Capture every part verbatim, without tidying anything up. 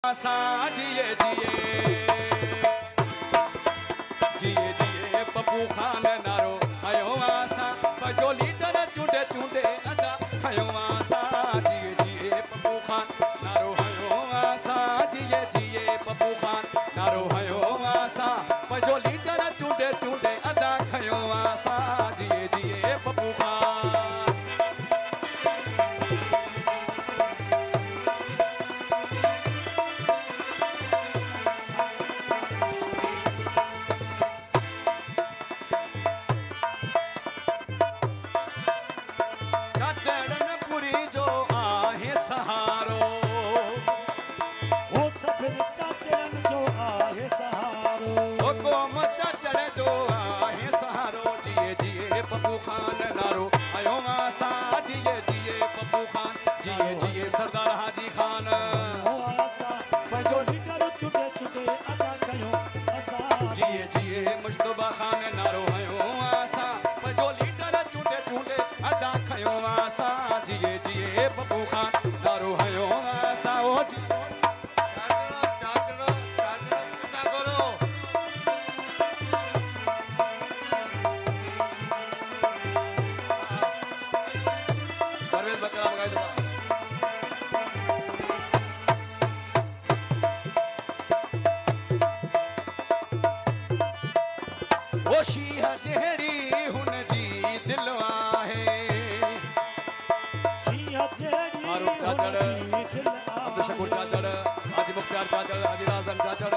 आसा जिए जिए जिए जिए पप्पू खान नारो हयो आसा जो लीडर चूंडे चूंडे अदा हयो आसा जिए जिए पप्पू खान नारो हयो आसा जिए जिए पप्पू खान नारो हयो आसा जो लीडर चूंडे चूंडे अदा हयो आसा जिए जिए पप्पू खान पप्पू खान नारो आयो आसा जिए जिए पप्पू खान जिए जिए सरदार हाजी खान आसा जो लीडर चुटे चुटे अदा कयो आसा जिए जिए मुस्तफा खान नारो आयो आसा जो लीडर चुटे चुटे अदा कयो आसा जिए जिए पप्पू खान नारो आयो आसा ओ जेड़ी हुन जी दिलवा है फारूक चाचड़ अब्दुल शकूर चाचड़ हाजी मुख्तार चाचड़ हाजी राजन चाचड़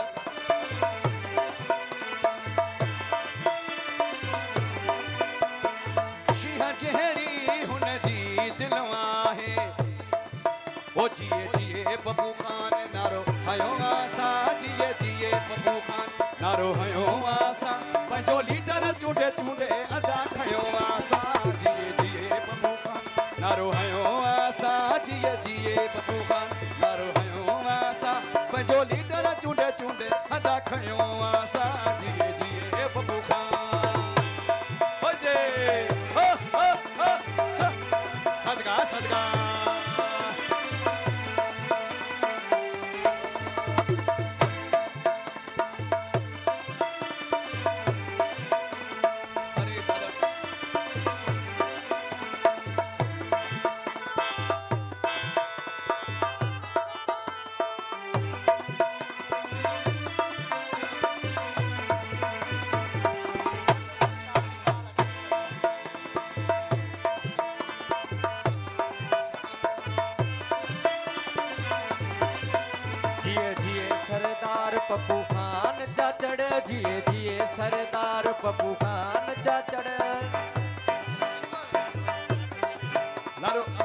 शीहा जेड़ी हुन जी दिलवा है ओ जिए जिए पप्पू खान नारो हयो आसा जिए जिए पप्पू खान नारो हयो आसा जो लीडर चूंडे चूंडे अदा खयो आसा जिए जिए पप्पू खान नारो हयो आसा जिए जिए पप्पू खान नारो हयो आसा जो लीडर चूंडे चूंडे अदा खयो आसा जिए जिए पप्पू खान बजे हो हो हो सदका सदका सरदार पप्पू खान चाचड़ जिए जिए सरदार पप्पू खान चाचड़ नारो